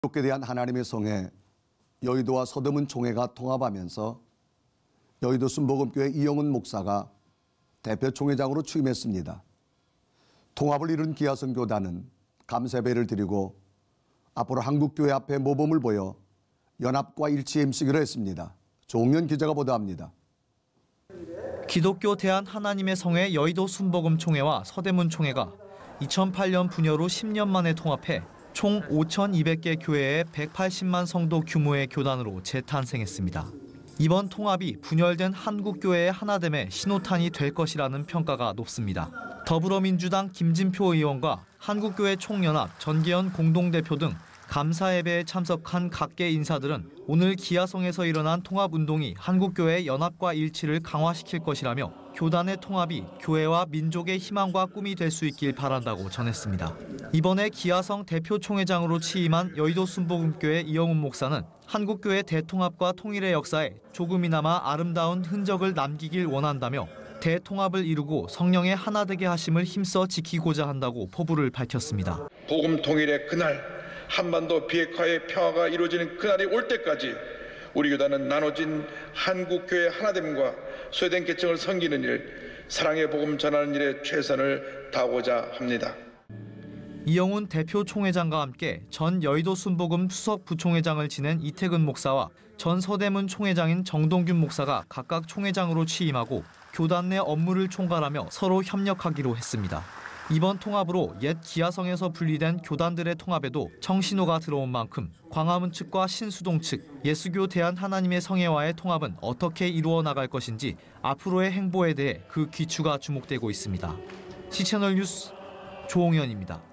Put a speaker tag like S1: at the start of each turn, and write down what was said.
S1: 기독교에 대한 하나님의 성에 여의도와 서대문 총회가 통합하면서 여의도 순복음교회 이영훈 목사가 대표 총회장으로 취임했습니다. 통합을 이룬 기아성 교단은 감사배를 드리고 앞으로 한국교회 앞에 모범을 보여 연합과 일치에 힘쓰기로 했습니다. 조홍현 기자가 보도합니다.
S2: 기독교 대한 하나님의 성회 여의도 순복음 총회와 서대문 총회가 2008년 분열 후 10년 만에 통합해 총 5,200개 교회의 180만 성도 규모의 교단으로 재탄생했습니다. 이번 통합이 분열된 한국교회의 하나됨의 신호탄이 될 것이라는 평가가 높습니다. 더불어민주당 김진표 의원과 한국교회 총연합 전계현 공동대표 등 감사 예배에 참석한 각계 인사들은 오늘 기아성에서 일어난 통합운동이 한국교회의 연합과 일치를 강화시킬 것이라며 교단의 통합이 교회와 민족의 희망과 꿈이 될 수 있길 바란다고 전했습니다. 이번에 기아성 대표 총회장으로 취임한 여의도 순복음교회 이영훈 목사는 한국교회 대통합과 통일의 역사에 조금이나마 아름다운 흔적을 남기길 원한다며 대통합을 이루고 성령의 하나 되게 하심을 힘써 지키고자 한다고 포부를 밝혔습니다.
S3: 복음 통일의 그날, 한반도 비핵화의 평화가 이루어지는 그날이 올 때까지 우리 교단은 나눠진 한국교회 하나됨과 소외된 계층을 섬기는 일, 사랑의 복음 전하는 일에 최선을 다하고자 합니다.
S2: 이영훈 대표 총회장과 함께 전 여의도 순복음 수석 부총회장을 지낸 이태근 목사와 전 서대문 총회장인 정동균 목사가 각각 총회장으로 취임하고 교단 내 업무를 총괄하며 서로 협력하기로 했습니다. 이번 통합으로 옛 기아성에서 분리된 교단들의 통합에도 청신호가 들어온 만큼 광화문 측과 신수동 측, 예수교 대한 하나님의 성회와의 통합은 어떻게 이루어 나갈 것인지 앞으로의 행보에 대해 그 귀추가 주목되고 있습니다. 시채널 뉴스 조홍현입니다.